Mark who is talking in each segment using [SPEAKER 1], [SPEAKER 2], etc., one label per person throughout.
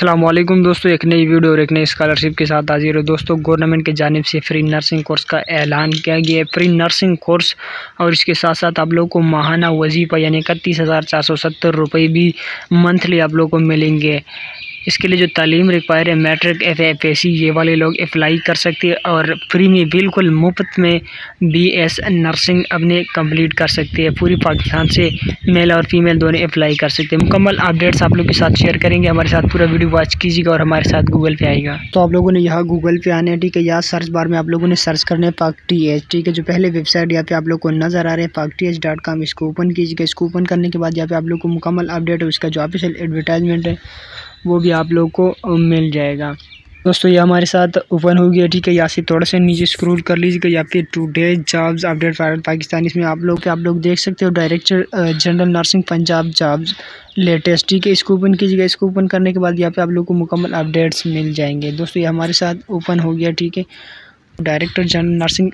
[SPEAKER 1] अस्सलाम वालेकुम दोस्तों, एक नई वीडियो और एक नई स्कॉलरशिप के साथ हाजिर हो। दोस्तों, गवर्नमेंट की जानिब से फ्री नर्सिंग कोर्स का ऐलान किया गया है। फ्री नर्सिंग कोर्स और इसके साथ साथ आप लोग को माहाना वजीफ़ा यानी 31,470 रुपये भी मंथली आप लोग को मिलेंगे। इसके लिए जो तालीम रिक्वायर है मैट्रिक FA ये वाले लोग अप्लाई कर सकते हैं और फ्री में बिल्कुल मुफ्त में BS नर्सिंग अपने कंप्लीट कर सकते हैं। पूरी पाकिस्तान से मेल और फीमेल दोनों अप्लाई कर सकते हैं। मुकम्मल अपडेट्स आप लोग के साथ शेयर करेंगे। हमारे साथ पूरा वीडियो वॉच कीजिएगा और हमारे साथ गूगल पे आएगा। तो आप लोगों ने यहाँ गूगल पे आने, ठीक है, यहाँ सर्च बार में आप लोगों ने सर्च करना है PAKTH, ठीक है। जो पहले वेबसाइट यहाँ पे आप लोग को नज़र आ रहे हैं PAKTH.com, इसको ओपन कीजिएगा। इसको ओपन करने के बाद यहाँ पे आप लोग को मुकम्मल अपडेट और इसका जो ऑफिशियल एडवर्टाइजमेंट है वो भी आप लोग को मिल जाएगा। दोस्तों, ये हमारे साथ ओपन हो गया, ठीक है। यहाँ से थोड़ा सा नीचे स्क्रॉल कर लीजिएगा। यहाँ पे today jobs update viral Pakistan, इसमें आप लोग देख सकते हो director general nursing Punjab jobs latest, ठीक है। इसको ओपन कीजिएगा। इसको ओपन करने के बाद यहाँ पे आप लोग को मुकम्मल अपडेट्स मिल जाएंगे। दोस्तों, ये हमारे साथ ओपन हो गया, ठीक है। Director general nursing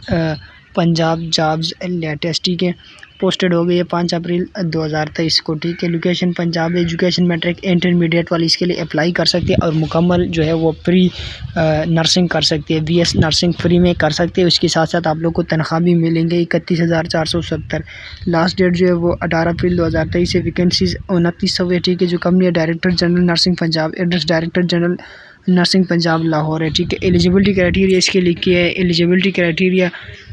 [SPEAKER 1] Punjab jobs latest, ठीक है, पोस्टेड हो गई है 5 अप्रैल 2023 को, ठीक है। Location Punjab, education matric intermediate वाली इसके लिए अप्लाई कर सकते हैं और मुकम्मल जो है वो फ्री नर्सिंग कर सकती है। BS नर्सिंग फ्री में कर सकते हैं। उसके साथ साथ आप लोग को तनख्वाह भी मिलेंगे 31,470। लास्ट डेट जो है वो 18 अप्रैल 2023 से। वैकेंसीज 2900 है, ठीक है। जो कंपनी है director general nursing Punjab, address director general nursing Punjab Lahore है, ठीक है। एलिजिबिलिटी क्राइटेरिया इसके लिखी है। एलिजिबिलिटी क्राइटेरिया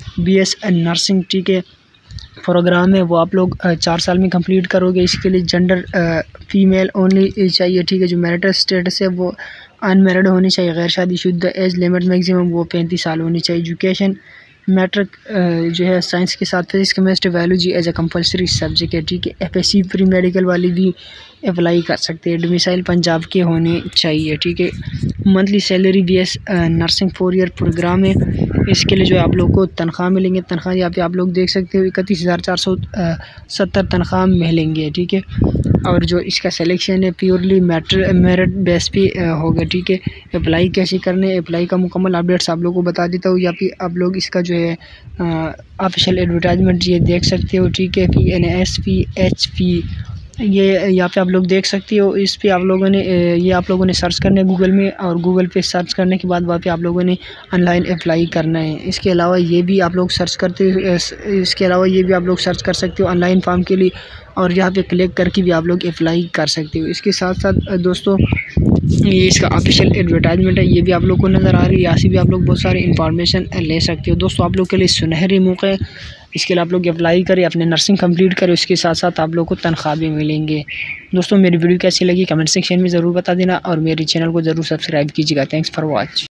[SPEAKER 1] BS नर्सिंग, ठीक है, प्रोग्राम है वो आप लोग 4 साल में कंप्लीट करोगे। इसके लिए जेंडर फीमेल ओनली चाहिए, ठीक है। जो मैरिटल स्टेटस है वो अनमैरिड होनी चाहिए, गैर शादीशुदा। एज लिमिट मैक्सिमम वो 35 साल होनी चाहिए। एजुकेशन मैट्रिक जो है साइंस के साथ physics chemistry biology as a compulsory subject है, ठीक है। FSC प्री मेडिकल वाली भी अप्लाई कर सकते हैं। डोमिसाइल पंजाब के होने चाहिए, ठीक है। Monthly salary BS nursing 4 year programme है। इसके लिए जो है आप लोग को तनख्वाह मिलेंगे। तनख्वाह यहाँ पे आप लोग देख सकते हो 31,470 तनख्वाह मिलेंगे, ठीक है। और जो इसका सिलेक्शन है प्योरली मेरिट बेस पे होगा, ठीक है। अप्लाई कैसे करने, अप्लाई का मुकम्मल अपडेट्स आप लोगों को बता देता हूँ। यहाँ पे आप लोग इसका जो है ऑफिशियल एडवर्टाइजमेंट ये देख सकते हो, ठीक है। PNSPHP ये यहाँ पे आप लोग देख सकते हो। इस पे आप लोगों ने ये आप लोगों ने सर्च करना है गूगल में और गूगल पे सर्च करने के बाद वहाँ पे आप लोगों ने ऑनलाइन अप्लाई करना है। इसके अलावा ये भी आप लोग सर्च करते हो, इसके अलावा ये भी आप लोग सर्च कर सकते हो ऑनलाइन फॉर्म के लिए और यहाँ पे क्लिक करके भी आप लोग अप्लाई कर सकते हो। इसके साथ साथ दोस्तों, ये इसका ऑफिशियल एडवर्टाइजमेंट है, ये भी आप लोग को नज़र आ रही है। यहाँ से भी आप लोग बहुत सारी इन्फॉर्मेशन ले सकते हो। दोस्तों, आप लोग के लिए सुनहरी मौका है। इसके लिए आप लोग अप्लाई करें, अपने नर्सिंग कंप्लीट करें, उसके साथ साथ आप लोग को तनख्वाह भी मिलेंगे। दोस्तों, मेरी वीडियो कैसी लगी कमेंट सेक्शन में ज़रूर बता देना और मेरे चैनल को ज़रूर सब्सक्राइब कीजिएगा। Thanks for watch.